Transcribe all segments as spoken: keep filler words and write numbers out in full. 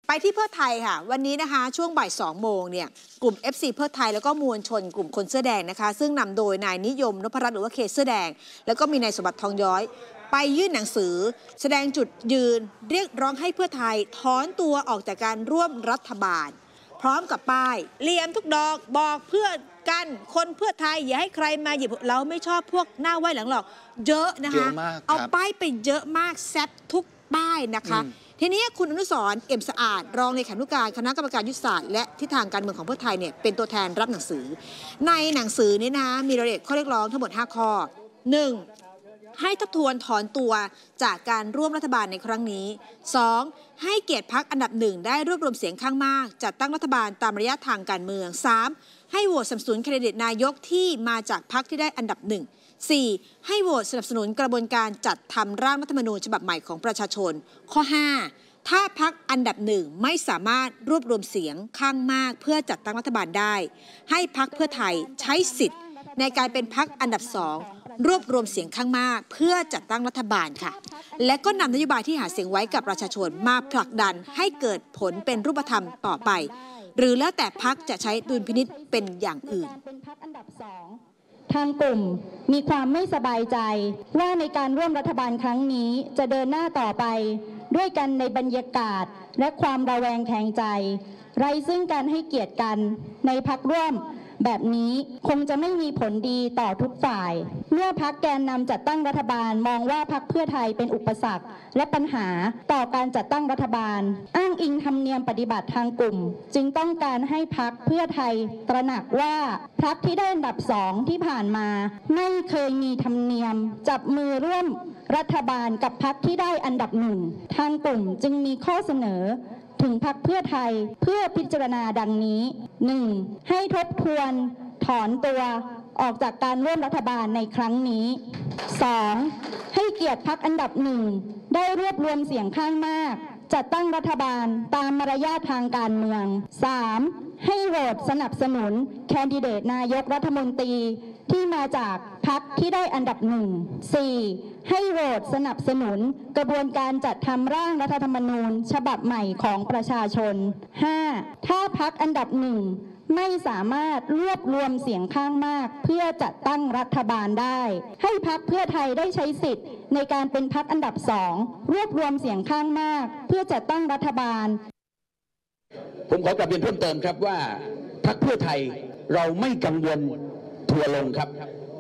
ไปที่เพื่อไทยค่ะวันนี้นะคะช่วงบ่ายสองโมงเนี่ยกลุ่ม เอฟ ซี เพื่อไทยแล้วก็มวลชนกลุ่มคนเสื้อแดงนะคะซึ่งนำโดยนายนิยมนพรัตน์หรือว่าเคเสื้อแดงแล้วก็มีนายสมบัติทองย้อยไปยื่นหนังสือแสดงจุดยืนเรียกร้องให้เพื่อไทยถอนตัวออกจากการร่วมรัฐบาลพร้อมกับป้ายเหลี่ยมทุกดอกบอกเพื่อกันคนเพื่อไทยอย่าให้ใครมาหยิบเราไม่ชอบพวกหน้าไหว้หลังหลอกเยอะนะคะเอาป้ายไปเยอะมากแซดทุกป้ายนะคะทีนี้คุณอนุสรณ์เอี่ยมสะอาดรองเลขานุการคณะกรรมการยุทธศาสตร์และทิศทางการเมืองของเพื่อไทยเนี่ยเป็นตัวแทนรับหนังสือในหนังสือนี้นะคะมีรายละเอียดข้อเรียกร้องทั้งหมดห้าข้อ หนึ่ง. ให้ทบทวนถอนตัวจากการร่วมรัฐบาลในครั้งนี้ สอง. ให้เกียรติพรรคอันดับหนึ่งได้รวบรวมเสียงข้างมากจัดตั้งรัฐบาลตามระยะทางการเมือง สาม. ให้โหวตสนับสนุนแคนดิเดตนายกที่มาจากพรรคที่ได้อันดับหนึ่ง สี่. ให้โหวตสนับสนุนกระบวนการจัดทำร่างรัฐธรรมนูญฉบับใหม่ของประชาชน ข้อ ห้า. ถ้าพรรคอันดับหนึ่งไม่สามารถรวบรวมเสียงข้างมากเพื่อจัดตั้งรัฐบาลได้ให้พรรคเพื่อไทยใช้สิทธิ์ในการเป็นพรรคอันดับสองรวบรวมเสียงข้างมากเพื่อจัดตั้งรัฐบาลค่ะและก็นำนโยบายที่หาเสียงไว้กับประชาชนมาผลักดันให้เกิดผลเป็นรูปธรรมต่อไปหรือแล้วแต่พรรคจะใช้ดุลพินิจเป็นอย่างอื่นทางกลุ่มมีความไม่สบายใจว่าในการร่วมรัฐบาลครั้งนี้จะเดินหน้าต่อไปด้วยกันในบรรยากาศและความระแวงแข็งใจไร้ซึ่งการให้เกียรติกันในพรรคร่วมแบบนี้คงจะไม่มีผลดีต่อทุกฝ่ายเมื่อพรรคแกนนำจัดตั้งรัฐบาลมองว่าพรรคเพื่อไทยเป็นอุปสรรคและปัญหาต่อการจัดตั้งรัฐบาลอ้างอิงธรรมเนียมปฏิบัติทางกลุ่มจึงต้องการให้พรรคเพื่อไทยตระหนักว่าพรรคที่ได้อันดับสองที่ผ่านมาไม่เคยมีธรรมเนียมจับมือร่วมรัฐบาลกับพรรคที่ได้อันดับหนึ่งทางกลุ่มจึงมีข้อเสนอถึงพรรคเพื่อไทยเพื่อพิจารณาดังนี้ หนึ่ง. ให้ทบทวนถอนตัวออกจากการร่วมรัฐบาลในครั้งนี้ สอง. ให้เกียรติพรรคอันดับหนึ่งได้รวบรวมเสียงข้างมากจัดตั้งรัฐบาลตามมารยาททางการเมือง สาม. ให้โหวตสนับสนุนแคนดิเดตนายกรัฐมนตรีที่มาจากพรรคที่ได้อันดับหนึ่ง สี่. ให้โหวตสนับสนุนกระบวนการจัดทำร่างรัฐธรรมนูญฉบับใหม่ของประชาชน ห้า. ถ้าพรรคอันดับหนึ่งไม่สามารถรวบรวมเสียงข้างมากเพื่อจัดตั้งรัฐบาลได้ให้พรรคเพื่อไทยได้ใช้สิทธิ์ในการเป็นพรรคอันดับสองรวบรวมเสียงข้างมากเพื่อจัดตั้งรัฐบาลผมขอกลับเรียนเพิ่มเติมครับว่าพรรคเพื่อไทยเราไม่กังวลทัวร์ลงครับ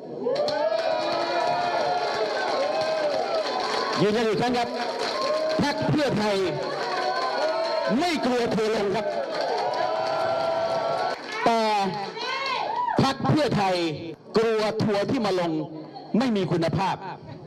ยืนยันอีกครั้งครับพรรคเพื่อไทยไม่กลัวทัวร์ลงครับแต่พรรคเพื่อไทยกลัวทัวร์ที่มาลงไม่มีคุณภาพ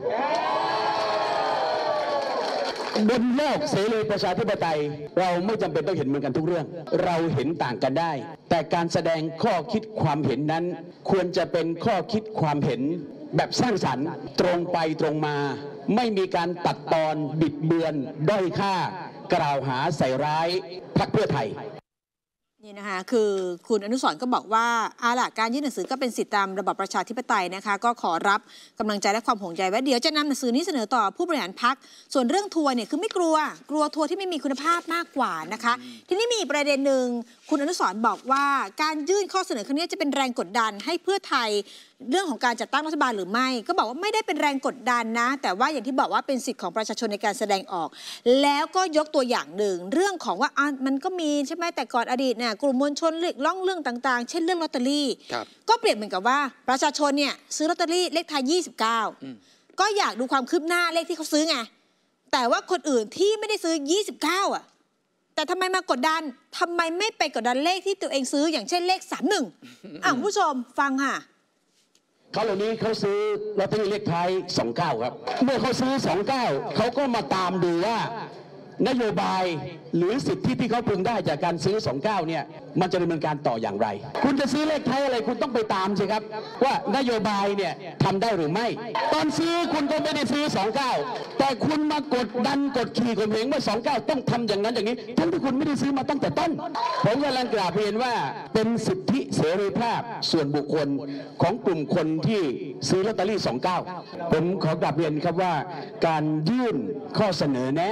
บนโลกเสรีประชาธิปไตยเราไม่จำเป็นต้องเห็นเหมือนกันทุกเรื่องเราเห็นต่างกันได้แต่การแสดงข้อคิดความเห็นนั้นควรจะเป็นข้อคิดความเห็นแบบสร้างสรรค์ตรงไปตรงมาไม่มีการตัดตอนบิดเบือนด้อยค่ากล่าวหาใส่ร้ายพรรคเพื่อไทยนี่นะคะคือคุณอนุสรณ์ก็บอกว่าอาล่ะการยื่นหนังสือก็เป็นสิทธิตามระบอบประชาธิปไตยนะคะก็ขอรับกำลังใจและความห่วงใยว่าเดี๋ยวจะนำหนังสือนี้เสนอต่อผู้บริหารพรรคส่วนเรื่องทัวร์เนี่ยคือไม่กลัวกลัวทัวร์ที่ไม่มีคุณภาพมากกว่านะคะทีนี้มีอีกประเด็นหนึ่งคุณอนุสรณ์บอกว่าการยื่นข้อเสนอครั้งนี้จะเป็นแรงกดดันให้เพื่อไทยเรื่องของการจัดตั้งรัฐบาลหรือไม่ก็บอกว่าไม่ได้เป็นแรงกดดันนะแต่ว่าอย่างที่บอกว่าเป็นสิทธิของประชาชนในการแสดงออกแล้วก็ยกตัวอย่างหนึ่งเรื่องของว่าอ่ะมันก็มีใช่ไหมแต่ก่อนอดีตเนี่ยกลุ่มมวลชนเรียกร้องเรื่องต่างๆเช่นเรื่องลอตเตอรี่ก็เปรียบเหมือนกับว่าประชาชนเนี่ยซื้อลอตเตอรี่เลขท้ายยี่สิบเก้าก็อยากดูความคืบหน้าเลขที่เขาซื้อไงแต่ว่าคนอื่นที่ไม่ได้ซื้อยี่สิบเก้าอ่ะแต่ทำไมมากดดันทำไมไม่ไปกดดันเลขที่ตัวเองซื้ออย่างเช่นเลขสามหนึ่งอ่ะผู้ชมฟังค่ะเขาเหล่านี้เขาซื้อลอตเตอรี่เลขท้ายสองเก้าครับเมื่อเขาซื้อสองเก้าเขาก็มาตามดูว่านโยบายหรือสิทธิที่เขาพึงได้จากการซื้อสองเก้าเนี่ยมันจะดำเนินการต่ออย่างไรคุณจะซื้อเลขท้ายอะไรคุณต้องไปตามสิครับว่านโยบายเนี่ยทำได้หรือไม่ตอนซื้อคุณก็ไม่ได้ซื้อสองเก้าแต่คุณมากดดันกดขี่ข่มเหงว่าสองเก้าต้องทำอย่างนั้นอย่างนี้ทั้งที่คุณไม่ได้ซื้อมาตั้งแต่ต้นผมกำลังกราบเรียนว่าเป็นสิทธิเสรีภาพส่วนบุคคลของกลุ่มคนที่ซื้อลอตเตอรี่สองเก้าผมขอกราบเรียนครับว่าการยื่นข้อเสนอแนะ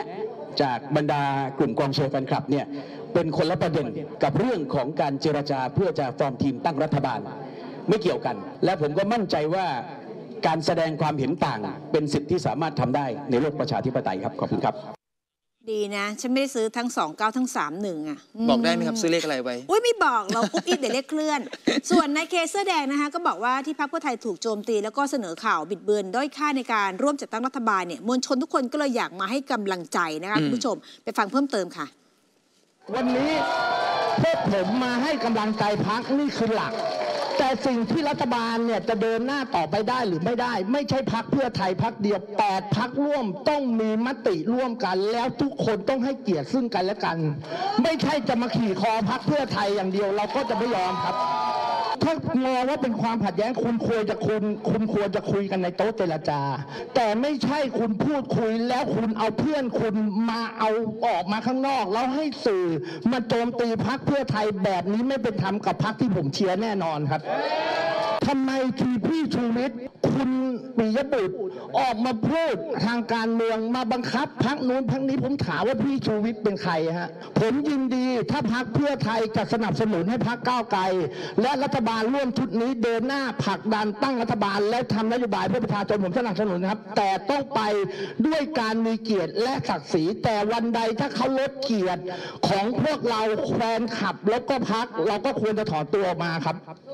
จากบรรดากลุ่มกองเชียร์แฟนคลับเนี่ยเป็นคนละประเด็นกับเรื่องของการเจรจาเพื่อจะฟอร์มทีมตั้งรัฐบาลไม่เกี่ยวกันและผมก็มั่นใจว่าการแสดงความเห็นต่างเป็นสิทธิที่สามารถทำได้ในโลกประชาธิปไตยครับขอบคุณครับดีนะฉันไม่ได้ซื้อทั้งสองเก้าทั้งสามหนึ่งอ่ะบอกได้ไหมครับซื้อเลขอะไรไว้อุ้ยไม่บอกเราอุ๊บอิ๊บเดี๋ยวเลขเคลื่อนส่วนนายเคเสื้อแดงนะคะก็บอกว่าที่พรรคเพื่อไทยถูกโจมตีแล้วก็เสนอข่าวบิดเบือนด้อยค่าในการร่วมจัดตั้งรัฐบาลเนี่ยมวลชนทุกคนก็เลยอยากมาให้กำลังใจนะคะคุณผู้ชมไปฟังเพิ่มเติมค่ะวันนี้พวกผมมาให้กำลังใจพรรคนี่คือหลักแต่สิ่งที่รัฐบาลเนี่ยจะเดินหน้าต่อไปได้หรือไม่ได้ไม่ใช่พรรคเพื่อไทยพรรคเดียวแปดพรรคร่วมต้องมีมติร่วมกันแล้วทุกคนต้องให้เกียรติซึ่งกันและกันไม่ใช่จะมาขี่คอพรรคเพื่อไทยอย่างเดียวเราก็จะไม่ยอมครับถ้ามองว่าเป็นความขัดแย้งคุณควรจะคุณคุณควรจะคุยกันในโต๊ะเจรจาแต่ไม่ใช่คุณพูดคุยแล้วคุณเอาเพื่อนคุณมาเอาออกมาข้างนอกแล้วให้สื่อมาโจมตีพรรคเพื่อไทยแบบนี้ไม่เป็นธรรมกับพรรคที่ผมเชียร์แน่นอนครับทำไมทีพี่ชูวิทย์คุณปิยบุตรออกมาพูดทางการเมืองมาบังคับพรรคนู้นพรรคนี้ผมถามว่าพี่ชูวิทย์เป็นใครฮะผมยินดีถ้าพรรคเพื่อไทยจะสนับสนุนให้พรรคก้าวไกลและรัฐบาลร่วมชุดนี้เดินหน้าผลักดันตั้งรัฐบาลและทำนโยบายเพื่อประชาชนผมสนับสนุนครับแต่ต้องไปด้วยการมีเกียรติและศักดิ์ศรีแต่วันใดถ้าเขาลดเกียรติของพวกเราแฟนคลับแล้วก็พรรคเราก็ควรจะถอนตัวออกมาครับ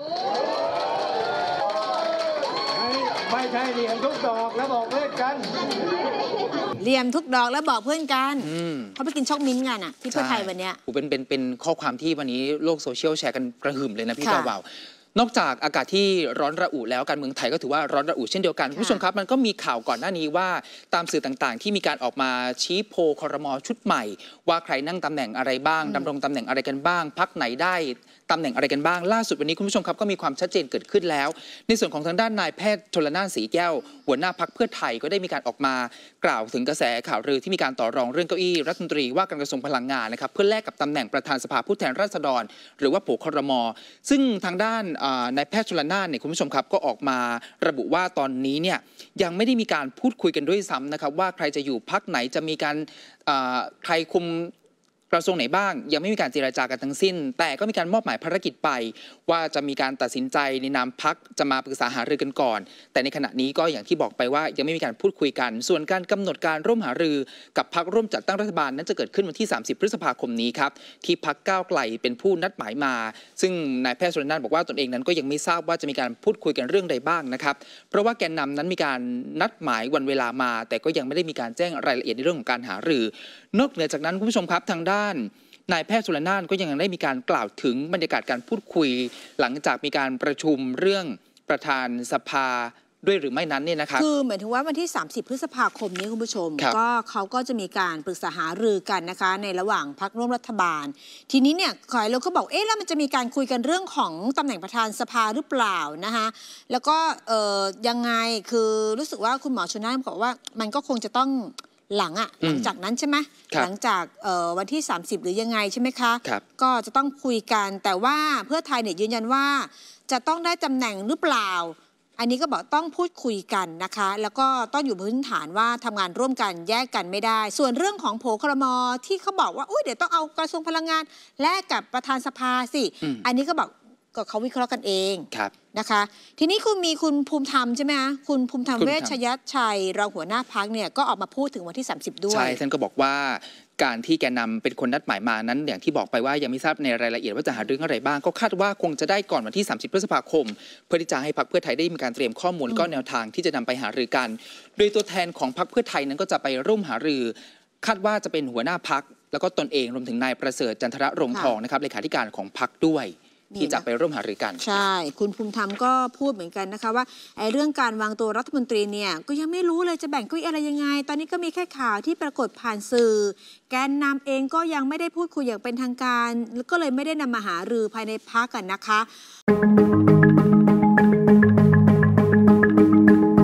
ไม่ใช่เหลี่ยมทุกดอกแล้วบอกเพื่อนกันเหลี่ยมทุกดอกแล้วบอกเพื่อนกันเขาไปกินช็อกมิ้นท์กันอ่ะที่เพื่อไทยวันเนี้ยเป็นเป็นเป็นข้อความที่วันนี้โลกโซเชียลแชร์กันกระหึ่มเลยนะพี่ดาวาวนอกจากอากาศที่ร้อนระอุแล้วการเมืองไทยก็ถือว่าร้อนระอุเช่นเดียวกันผู้ชมครับมันก็มีข่าวก่อนหน้านี้ว่าตามสื่อต่างๆที่มีการออกมาชี้โพลครม.ชุดใหม่ว่าใครนั่งตำแหน่งอะไรบ้างดำรงตำแหน่งอะไรกันบ้างพรรคไหนได้ตำแหน่งอะไรกันบ้างล่าสุดวันนี้คุณผู้ชมครับก็มีความชัดเจนเกิดขึ้นแล้วในส่วนของทางด้านนายแพทย์ชลน่านสีแก้วหัวหน้าพรรคเพื่อไทยก็ได้มีการออกมากล่าวถึงกระแสข่าวลือที่มีการต่อรองเรื่องเก้าอี้รัฐมนตรีว่าการกระทรวงพลังงานนะครับเพื่อแลกกับตำแหน่งประธานสภาผู้แทนราษฎรหรือว่าโผครม.ซึ่งทางด้านนายแพทย์ชลน่านเนี่ยคุณผู้ชมครับก็ออกมาระบุว่าตอนนี้เนี่ยยังไม่ได้มีการพูดคุยกันด้วยซ้ำนะครับว่าใครจะอยู่พรรคไหนจะมีการใครคุมกระทรวงไหนบ้างยังไม่มีการเจรจากันทั้งสิ้นแต่ก็มีการมอบหมายภารกิจไปว่าจะมีการตัดสินใจในนามพรรคจะมาปรึกษาหารือกันก่อนแต่ในขณะนี้ก็อย่างที่บอกไปว่ายังไม่มีการพูดคุยกันส่วนการกำหนดการร่วมหารือกับพรรคร่วมจัดตั้งรัฐบาลนั้นจะเกิดขึ้นวันที่สามสิบพฤษภาคมนี้ครับที่พรรคก้าวไกลเป็นผู้นัดหมายมาซึ่งนายแพทย์ชลน่านบอกว่าตนเองนั้นก็ยังไม่ทราบว่าจะมีการพูดคุยกันเรื่องใดบ้างนะครับเพราะว่าแกนนำนั้นมีการนัดหมายวันเวลามาแต่ก็ยังไม่ได้มีการแจ้งรายละเอียดในเรื่องของการหารือนอกเหนือจากนั้นคุณผู้ชมครับทางด้านนายแพทย์ชลน่านก็ยังได้มีการกล่าวถึงบรรยากาศการพูดคุยหลังจากมีการประชุมเรื่องประธานสภาด้วยหรือไม่นั้นเนี่ยนะครับคือเหมือนถึงว่าวันที่สามสิบพฤษภาคมนี้คุณผู้ชมก็เขาก็จะมีการปรึกษาหารือกันนะคะในระหว่างพรรคร่วมรัฐบาลทีนี้เนี่ยขอยเราก็บอกเอ๊ะแล้วมันจะมีการคุยกันเรื่องของตำแหน่งประธานสภาหรือเปล่านะคะแล้วก็เอ่อยังไงคือรู้สึกว่าคุณหมอชลน่านบอกว่ามันก็คงจะต้องหลังอ่ะหลังจากนั้นใช่ไหมหลังจากวันที่สามสิบหรือยังไงใช่ไหมคะก็จะต้องคุยกันแต่ว่าเพื่อไทยเนี่ยยืนยันว่าจะต้องได้ตำแหน่งหรือเปล่าอันนี้ก็บอกต้องพูดคุยกันนะคะแล้วก็ต้องอยู่พื้นฐานว่าทำงานร่วมกันแยกกันไม่ได้ส่วนเรื่องของโผครม.ที่เขาบอกว่าอุ้ยเดี๋ยวต้องเอากระทรวงพลังงานแลกกับประธานสภาสิ อ, อันนี้ก็บอกก็เขาวิเคราะห์กันเองนะคะทีนี้คุณมีคุณภูมิธรรมใช่ไหมคะคุณภูมิธรรมเวชยชัยรองหัวหน้าพรรคเนี่ยก็ออกมาพูดถึงวันที่สามสิบด้วยใช่ท่านก็บอกว่าการที่แกนนำเป็นคนนัดหมายมานั้นอย่างที่บอกไปว่ายังไม่ทราบในรายละเอียดว่าจะหาเรื่องอะไรบ้างก็คาดว่าคงจะได้ก่อนวันที่สามสิบพฤษภาคมเพื่อที่จะให้พรรคเพื่อไทยได้มีการเตรียมข้อมูลก็แนวทางที่จะนำไปหารือกันโดยตัวแทนของพรรคเพื่อไทยนั้นก็จะไปร่วมหารือคาดว่าจะเป็นหัวหน้าพรรคแล้วก็ตนเองรวมถึงนายประเสริฐจันทระรงทองนะครับเลขาธิการของพรรคด้วยที่จะไปร่วมหารือกันใช่คุณภูมิธรรมก็พูดเหมือนกันนะคะว่าไอ้เรื่องการวางตัวรัฐมนตรีเนี่ยก็ยังไม่รู้เลยจะแบ่งเก้าอี้อะไรยังไงตอนนี้ก็มีแค่ข่าวที่ปรากฏผ่านสื่อแกนนำเองก็ยังไม่ได้พูดคุยอย่างเป็นทางการก็เลยไม่ได้นำมาหารือภายในพรรคกันนะคะ